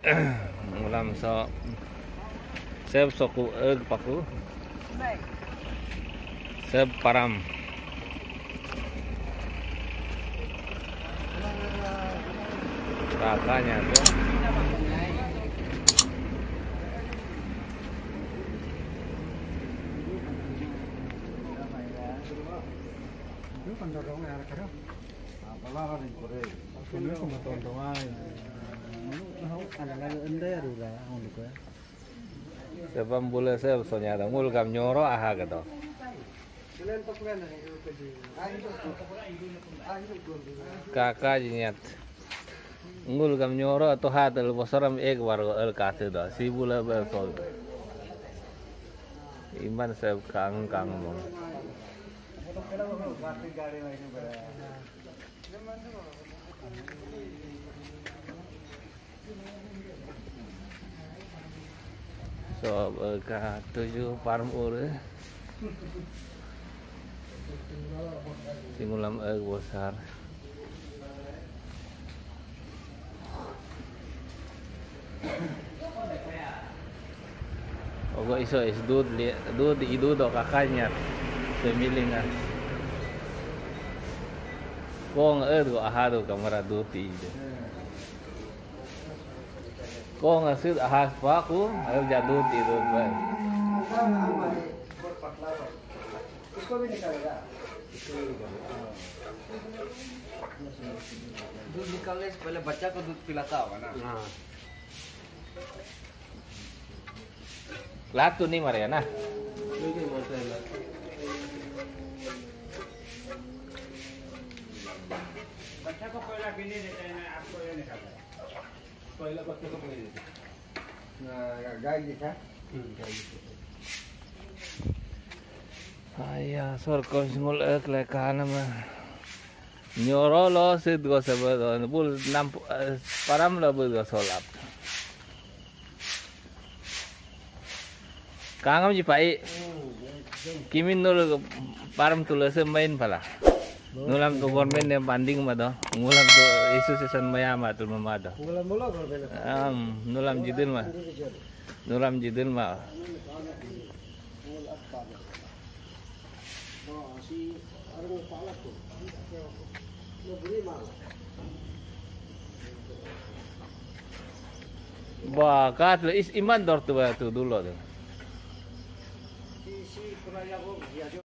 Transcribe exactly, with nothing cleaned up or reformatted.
Ngulam so seb soku eg paku. Seb param. Kakaknya tuh. Sebab boleh saya soalnya ada mul kam nyoro aha gitu. Kakak jinyat ngul kam nyoro atau hatel bosaram ek warga el kasih dah si boleh bersol. Iman saya kang kang mong. So berkat tujuh parmur singulam eg besar. Ogo iso is dud li dud idu do kakaknya semilingan. Kong eg go ahado kamera duti. Kong asid ahas paku ayo jadut itu bang. इसको भी निकालेगा दूध निकालने से पहले बच्चा को दूध पिलाता होगा ना। हाँ लात तो नहीं मरेगा ना। नहीं मरता है लात। बच्चा को पहला पीने देते हैं ना, आपको ये निकालता है पहला बच्चे को पीने देते हैं गाय दिखा गाय Ayah, sorkon singul ek lekan nama. Nyoro lo sid go sebetulnya, bul enam param lo bul go solap. Kangam jipai, kimin nul param tulas main pala. Nulam tu gormen yang banding mado, ngulam tu isu sesan maya matul mamado. ngulam bola gorben. Um, nulam jidin mah, nulam jidin mah. Bakat is iman dor tu tu dulu tu.